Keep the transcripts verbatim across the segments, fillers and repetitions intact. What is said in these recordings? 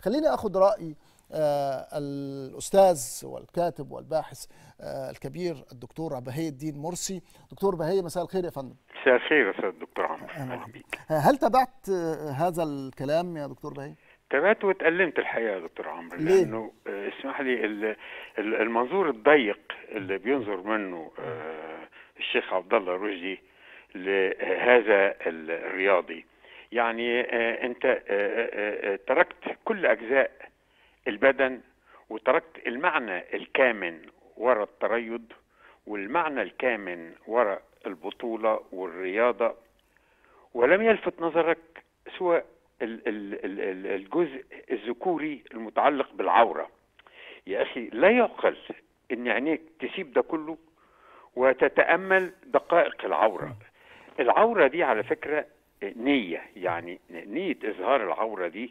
خليني أخذ رأي آه الأستاذ والكاتب والباحث آه الكبير الدكتور بهي الدين مرسي. دكتور بهي، مساء الخير يا فندم. مساء الخير يا أستاذ الدكتور عمرو. أهلا بيك. هل تابعت هذا الكلام يا دكتور بهي؟ تابعت واتألمت الحقيقة يا دكتور عمرو، لأنه اسمح لي المنظور الضيق اللي بينظر منه الشيخ عبد الله رشدي لهذا الرياضي. يعني أنت تركت كل أجزاء البدن وتركت المعنى الكامن وراء التريض والمعنى الكامن وراء البطولة والرياضة، ولم يلفت نظرك سوى الجزء الذكوري المتعلق بالعورة. يا أخي لا يعقل إن عينيك تسيب ده كله وتتأمل دقائق العورة. العورة دي على فكرة نية، يعني نية إظهار العورة دي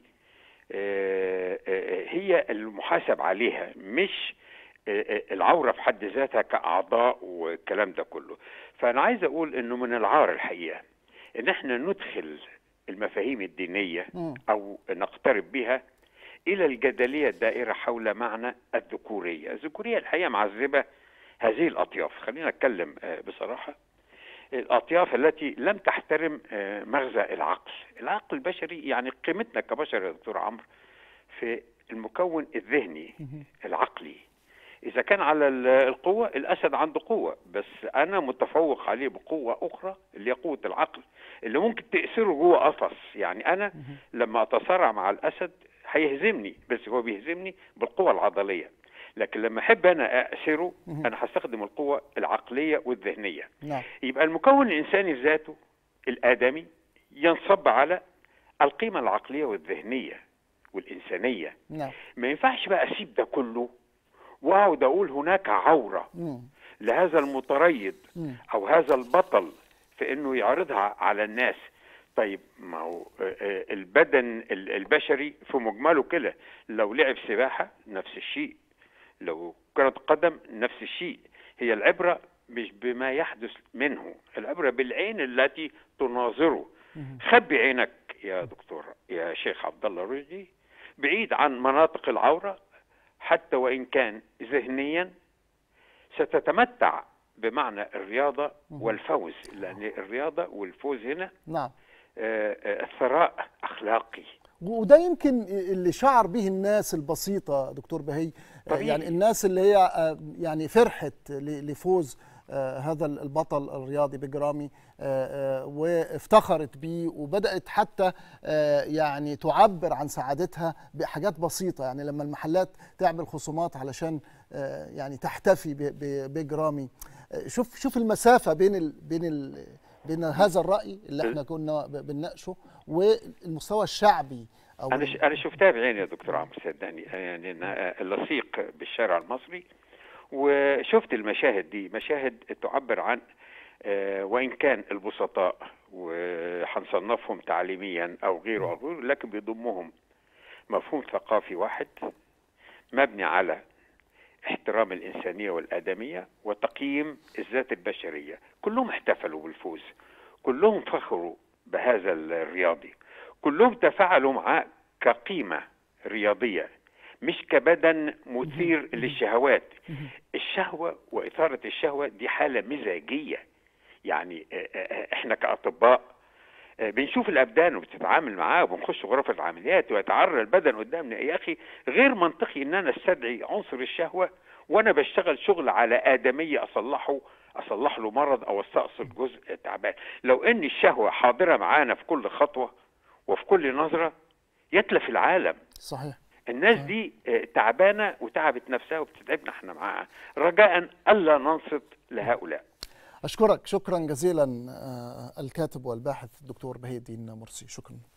هي المحاسب عليها، مش العورة في حد ذاتها كأعضاء والكلام ده كله. فأنا عايز أقول إنه من العار الحقيقة إن احنا ندخل المفاهيم الدينية أو نقترب بها إلى الجدلية الدائرة حول معنى الذكورية. الذكورية الحقيقة معذبة هذه الأطياف، خلينا نتكلم بصراحة، الأطياف التي لم تحترم مغزى العقل. العقل البشري يعني قيمتنا كبشر يا دكتور عمرو في المكون الذهني العقلي. إذا كان على القوة، الأسد عنده قوة، بس أنا متفوق عليه بقوة أخرى اللي هي قوة العقل اللي ممكن تأثره جوه قفص. يعني أنا لما أتصارع مع الأسد هيهزمني، بس هو بيهزمني بالقوة العضلية، لكن لما أحب أنا أأسره أنا هستخدم القوة العقلية والذهنية. يبقى المكون الإنساني ذاته الآدمي ينصب على القيمة العقلية والذهنية والإنسانية. ما ينفعش بقى أسيب ده كله واقعد اقول هناك عورة مم. لهذا المتريض مم. او هذا البطل في انه يعرضها على الناس. طيب ما هو البدن البشري في مجمله كده، لو لعب سباحة نفس الشيء، لو كرة قدم نفس الشيء. هي العبرة مش بما يحدث منه، العبرة بالعين التي تناظره. مم. خبي عينك يا دكتور يا شيخ عبد الله رشدي بعيد عن مناطق العورة، حتى وإن كان ذهنيا ستتمتع بمعنى الرياضة والفوز، لأن الرياضة والفوز هنا نعم ثراء أخلاقي. وده يمكن اللي شعر به الناس البسيطة دكتور بهي، طبيعي. يعني الناس اللي هي يعني فرحت لفوز آه هذا البطل الرياضي بيج رامي آه آه وافتخرت بيه، وبدأت حتى آه يعني تعبر عن سعادتها بحاجات بسيطة. يعني لما المحلات تعمل خصومات علشان آه يعني تحتفي ببيج رامي، آه شوف شوف المسافة بين ال بين ال بين هذا الرأي اللي احنا كنا بنناقشه والمستوى الشعبي. أو انا انا شفتها بعيني يا دكتور عمرو، صدقني، يعني اللصيق بالشارع المصري، وشفت المشاهد دي، مشاهد تعبر عن آه وإن كان البسطاء وهنصنفهم تعليميا أو غيره أو غيره، لكن بيضمهم مفهوم ثقافي واحد مبني على احترام الإنسانية والآدمية وتقييم الذات البشرية. كلهم احتفلوا بالفوز، كلهم فخروا بهذا الرياضي، كلهم تفاعلوا معاه كقيمة رياضية مش كبدن مثير للشهوات. الشهوة وإثارة الشهوة دي حالة مزاجية. يعني احنا كأطباء بنشوف الأبدان وبتتعامل معاه وبنخش غرف العمليات ويتعرى البدن قدامنا. يا أخي غير منطقي إن أنا استدعي عنصر الشهوة وأنا بشتغل شغل على آدمية أصلحه أصلح له مرض أو استأصل جزء تعبان. لو إن الشهوة حاضرة معانا في كل خطوة وفي كل نظرة يتلف العالم. صحيح. الناس دي تعبانة وتعبت نفسها وبتتعبنا احنا معاها، رجاء ألا ننصت لهؤلاء. أشكرك شكرا جزيلا الكاتب والباحث الدكتور بهي الدين مرسي، شكرا.